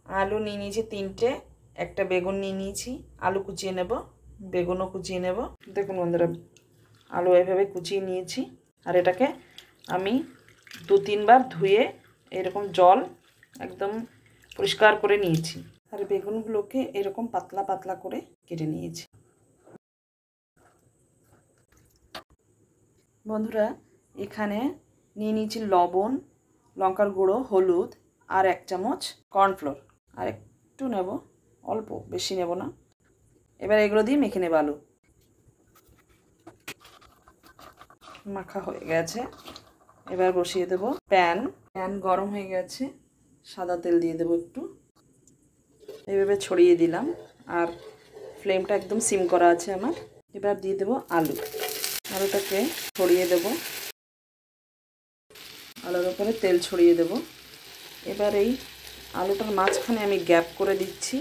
আলু নিয়ে নিয়েছি 3টে, একটা বেগুন নিয়ে নিয়েছি, আলু কুচিয়ে নেব, বেগুনও কুচিয়ে নেব। দেখুন বন্ধুরা, আলু এভাবে কুচিয়ে নিয়েছি। আর এটাকে আমি 2-3 বার ধুয়ে এরকম জল একদম পরিষ্কার করে নিয়েছি। আর বেগুনগুলোকে এরকম পাতলা পাতলা করে কেটে নিয়েছি। বন্ধুরা, এখানে নিয়ে নিয়েছি লবণ, লঙ্কার গুঁড়ো, হলুদ আর 1 চামচ কর্নফ্লোর। আর একটু নেব, অল্প, বেশি নেব না। এবার এগুলো দিয়ে মেখে নেব। আলু মাখা হয়ে গেছে, এবার বসিয়ে দেব প্যান গরম হয়ে গেছে, সাদা তেল দিয়ে দেব একটু, এইভাবে ছড়িয়ে দিলাম। আর ফ্লেমটা একদম সিম করা আছে আমার। এবার দিয়ে দেব আলুটাকে ছড়িয়ে দেব, আলুর উপরে তেল ছড়িয়ে দেব। এবার এই আলুটার মাঝখানে আমি গ্যাপ করে দিচ্ছি।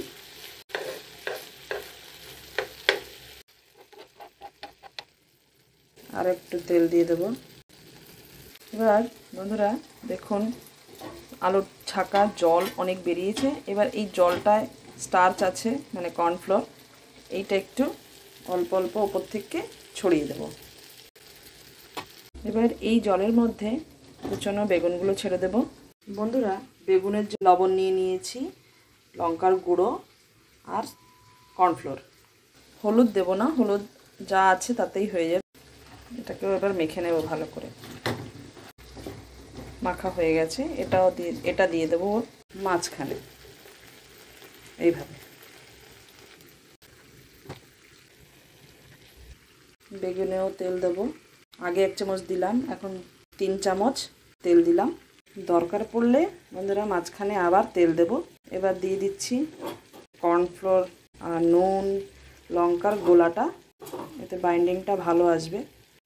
আর একটু তেল দিয়ে দেব। এবার বন্ধুরা দেখুন, আলুর ছাকা জল অনেক বেরিয়েছে। এবার এই জলটায় স্টার্চ আছে, মানে কর্নফ্লোর, এইটা একটু অল্প অল্প ওপর থেকে ছড়িয়ে দেব। এবার এই জলের মধ্যে কুচনো বেগুনগুলো ছেড়ে দেব। বন্ধুরা, বেগুনের লবণ নিয়ে নিয়েছি, লঙ্কার গুঁড়ো আর কর্নফ্লোর। হলুদ দেব না, হলুদ যা আছে তাতেই হয়ে যাবে। এটাকেও এবার মেখে নেব ভালো করে। মাখা হয়ে গেছে, এটা দিয়ে দেবো মাঝখানে এইভাবে। বেগুনেও তেল দেব। আগে 1 চামচ দিলাম, এখন 3 চামচ তেল দিলাম। দরকার পড়লে বন্ধুরা মাঝখানে আবার তেল দেব। এবার দিয়ে দিচ্ছি কর্নফ্লোর আর নুন, লঙ্কার গোলাটা, এতে বাইন্ডিংটা ভালো আসবে।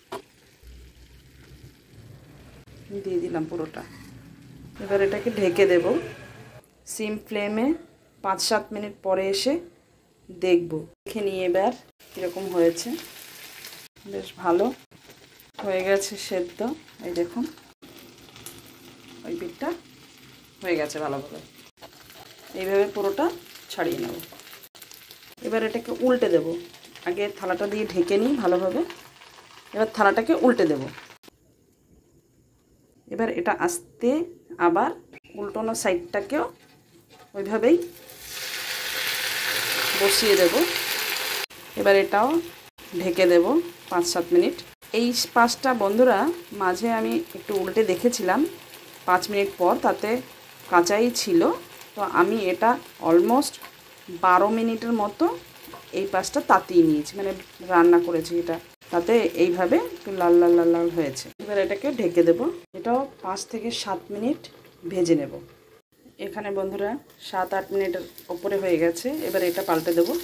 দিয়ে দিলাম পুরোটা। এবার এটাকে ঢেকে দেব সিম ফ্লেমে। 5-7 মিনিট পরে এসে দেখব। দেখে নিয়ে এবার কীরকম হয়েছে। বেশ ভালো হয়ে গেছে সেদ্ধ। এই দেখুন, ওই পিঠটা হয়ে গেছে ভালোভাবে। এইভাবে পুরোটা ছাড়িয়ে নেব। এবার এটাকে উল্টে দেব। আগে থালাটা দিয়ে ঢেকে নিই ভালোভাবে। এবার থালাটাকে উল্টে দেব। এবার এটা আস্তে আবার উল্টানো সাইডটাকেও ওইভাবেই বসিয়ে দেব। এবার এটাও ঢেকে দেব 5-7 মিনিট। এই পাঁচটা বন্ধুরা মাঝে আমি একটু উল্টে দেখেছিলাম 5 মিনিট পর, তাতে কাঁচাই ছিল। তো আমি এটা অলমোস্ট 12 মিনিটের মতো এই পাঁচটা তাতিয়ে নিয়েছি, মানে রান্না করেছি এটা, তাতে এইভাবে একটু লাল লাল লাল লাল হয়েছে। এবার এটাকে ঢেকে দেব। এটাও 5 থেকে 7 মিনিট ভেজে নেব। এখানে বন্ধুরা 7-8 মিনিটের ওপরে হয়ে গেছে। এবার এটা পাল্টে দেব।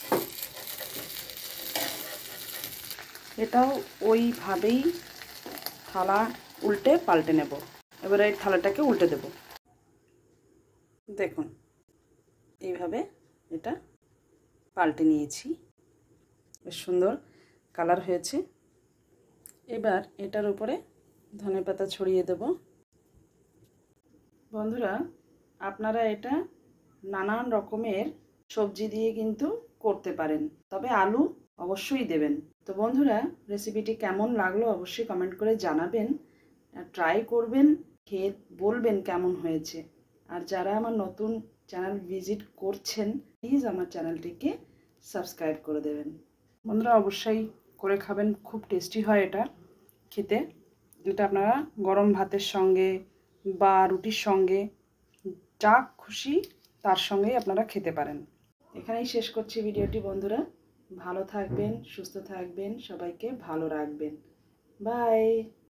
এটাও ওইভাবেই থালা উল্টে পাল্টে নেব। এবার এই থালাটাকে উল্টে দেব। দেখুন, এইভাবে এটা পাল্টে নিয়েছি। বেশ সুন্দর কালার হয়েছে। এবার এটার উপরে ধনেপাতা ছড়িয়ে দেব। বন্ধুরা, আপনারা এটা নানান রকমের সবজি দিয়ে কিন্তু করতে পারেন, তবে আলু অবশ্যই দেবেন। তো বন্ধুরা, রেসিপিটি কেমন লাগলো অবশ্যই কমেন্ট করে জানাবেন। ট্রাই করবেন, খেয়ে বলবেন কেমন হয়েছে। আর যারা আমার নতুন চ্যানেল ভিজিট করছেন, প্লিজ আমার চ্যানেলটিকে সাবস্ক্রাইব করে দেবেন। বন্ধুরা অবশ্যই করে খাবেন, খুব টেস্টি হয় এটা খেতে। এটা আপনারা গরম ভাতের সঙ্গে বা রুটির সঙ্গে, যা খুশি তার সঙ্গেই আপনারা খেতে পারেন। এখানেই শেষ করছি ভিডিওটি বন্ধুরা। ভালো থাকবেন, সুস্থ থাকবেন, সবাইকে ভালো রাখবেন। বাই।